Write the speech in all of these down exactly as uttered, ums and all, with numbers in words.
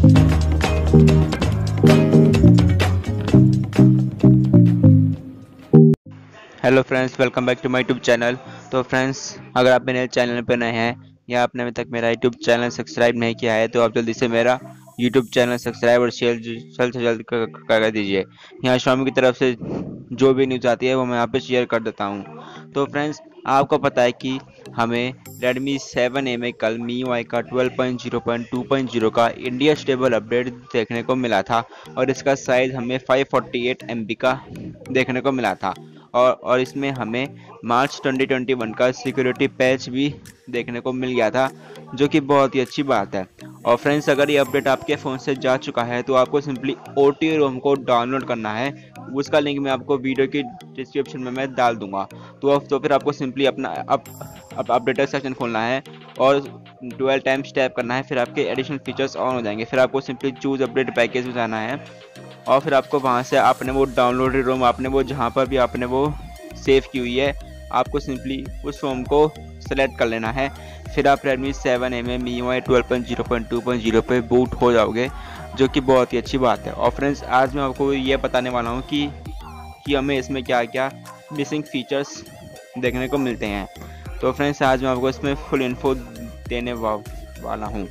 Hello friends, welcome back to my YouTube channel. तो friends, अगर आप मेरे चैनल पर नए हैं या आपने अभी तक मेरा यूट्यूब चैनल सब्सक्राइब नहीं किया है तो आप जल्दी से मेरा यूट्यूब चैनल सब्सक्राइब और शेयर जल्द से जल्द कर कर दीजिए। यहाँ Xiaomi की तरफ से जो भी न्यूज़ आती है वो मैं यहाँ पे शेयर कर देता हूँ। तो फ्रेंड्स, आपको पता है कि हमें Redmi सेवन ए में कल M I U I का twelve point zero point two point zero का इंडिया स्टेबल अपडेट देखने को मिला था और इसका साइज़ हमें five forty eight M B का देखने को मिला था। और और इसमें हमें मार्च ट्वेंटी ट्वेंटी वन का सिक्योरिटी पैच भी देखने को मिल गया था, जो कि बहुत ही अच्छी बात है। और फ्रेंड्स, अगर ये अपडेट आपके फ़ोन से जा चुका है तो आपको सिंपली ओ टी रोम को डाउनलोड करना है। उसका लिंक मैं आपको वीडियो की डिस्क्रिप्शन में मैं डाल दूंगा। तो तो फिर आपको सिंपली अपना अप, अप, अपडेटर सेक्शन खोलना है और ट्वेल्व टाइम्स टैप करना है। फिर आपके एडिशनल फीचर्स ऑन हो जाएंगे। फिर आपको सिंपली चूज अपडेट पैकेज में जाना है और फिर आपको वहाँ से आपने वो डाउनलोडेड रोम आपने वो जहाँ पर भी आपने वो सेव की हुई है, आपको सिंपली उस रोम को सेलेक्ट कर लेना है। फिर आप Redmi सेवन ए में M I U I twelve point zero point two point zero पे बूट हो जाओगे, जो कि बहुत ही अच्छी बात है। और फ्रेंड्स, आज मैं आपको ये बताने वाला हूँ कि कि हमें इसमें क्या क्या मिसिंग फीचर्स देखने को मिलते हैं। तो फ्रेंड्स, आज मैं आपको इसमें फुल इन्फो देने वा, वाला हूँ।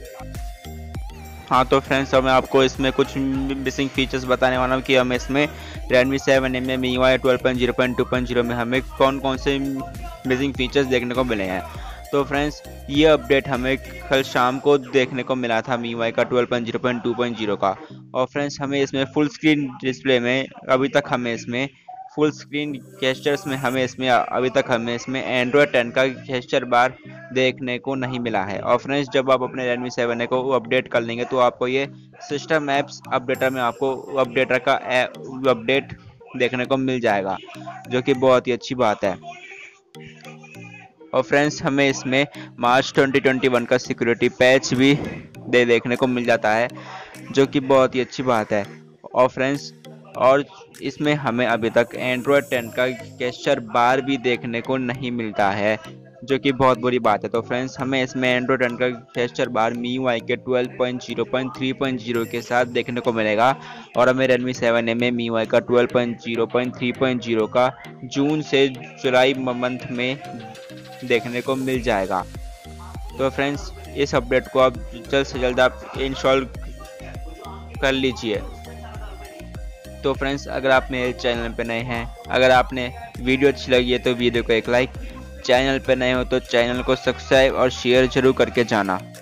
हाँ, तो फ्रेंड्स, अब मैं आपको इसमें कुछ मिसिंग फीचर्स बताने वाला हूँ कि हमें इसमें Redmi सेवन ए में M I U I twelve point zero point two point zero में हमें कौन कौन से मिसिंग फीचर्स देखने को मिले हैं। तो फ्रेंड्स, ये अपडेट हमें कल शाम को देखने को मिला था M I U I का twelve point zero point two point zero का। और फ्रेंड्स, हमें इसमें फुल स्क्रीन डिस्प्ले में अभी तक हमें इसमें फुल स्क्रीन गेस्चर्स में हमें इसमें अभी तक हमें इसमें एंड्रॉयड टेन का गेस्चर बार देखने को नहीं मिला है। और फ्रेंड्स, जब आप अपने Redmi सेवन ए को अपडेट कर लेंगे तो आपको ये सिस्टम ऐप्स अपडेटर में आपको अपडेटर का अपडेट देखने को मिल जाएगा, जो कि बहुत ही अच्छी बात है। और फ्रेंड्स, हमें इसमें मार्च ट्वेंटी ट्वेंटी वन का सिक्योरिटी पैच भी दे देखने को मिल जाता है, जो कि बहुत ही अच्छी बात है। और फ्रेंड्स, और इसमें हमें अभी तक एंड्रॉयड टेन का गेस्चर बार भी देखने को नहीं मिलता है, जो कि बहुत बुरी बात है। तो फ्रेंड्स, हमें इसमें एंड्रॉयड टेन का gesture bar M I U I के twelve point zero point three point zero के साथ देखने को मिलेगा और हमें Redmi सेवन ए में M I U I का twelve point zero point three point zero का जून से जुलाई मंथ में देखने को मिल जाएगा। तो फ्रेंड्स, इस अपडेट को आप जल्द से जल्द आप इंस्टॉल कर लीजिए। तो फ्रेंड्स, अगर आप मेरे चैनल पर नए हैं, अगर आपने वीडियो अच्छी लगी है तो वीडियो को एक लाइक, चैनल पर नए हो तो चैनल को सब्सक्राइब और शेयर जरूर करके जाना।